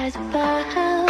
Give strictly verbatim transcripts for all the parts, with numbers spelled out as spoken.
is about.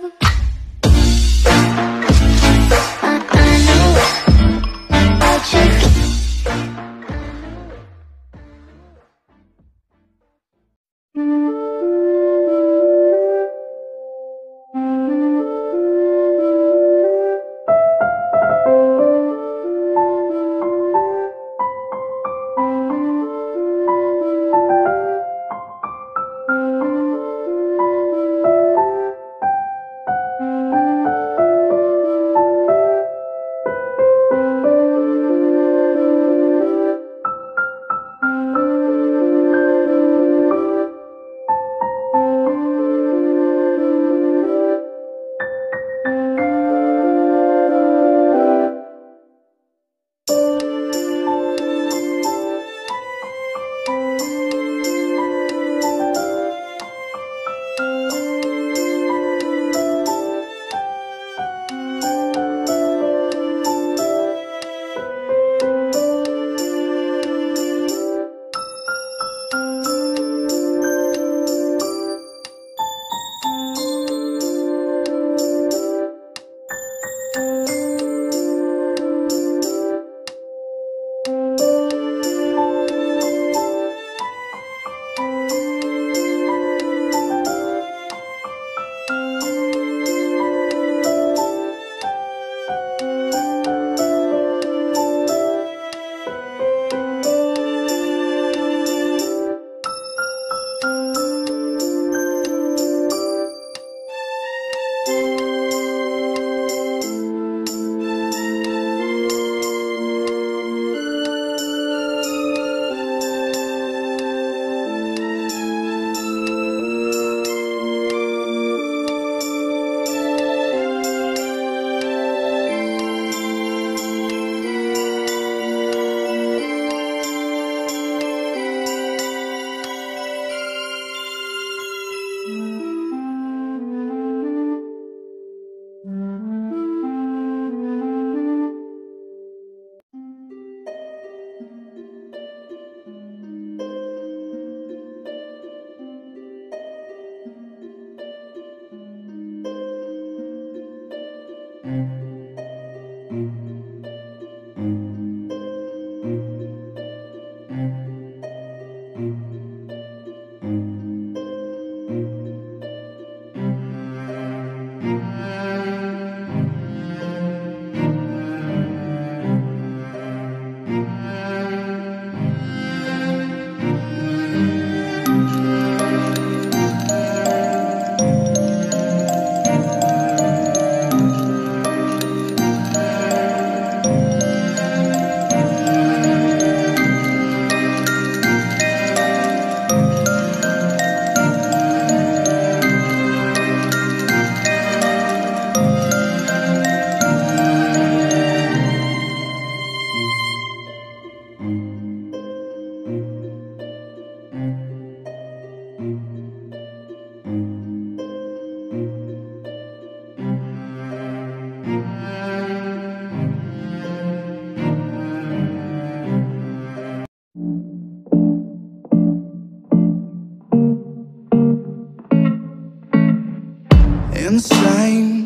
Insane,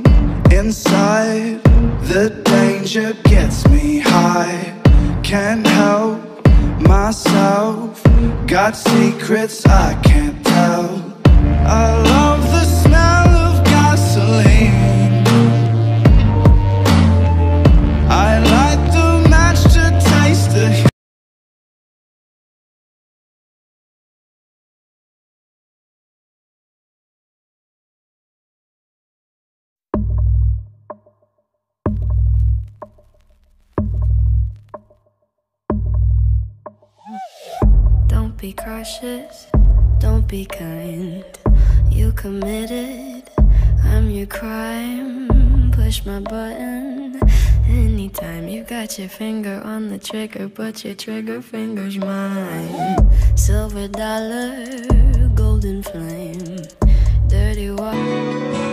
inside, the danger gets me high. Can't help myself, got secrets I can't tell. I love the smell of gasoline, I light the match to taste the Don't be cautious, don't be kind. You committed, I'm your crime. Push my button anytime. You got your finger on the trigger, but your trigger finger's mine. Silver dollar, golden flame, dirty water.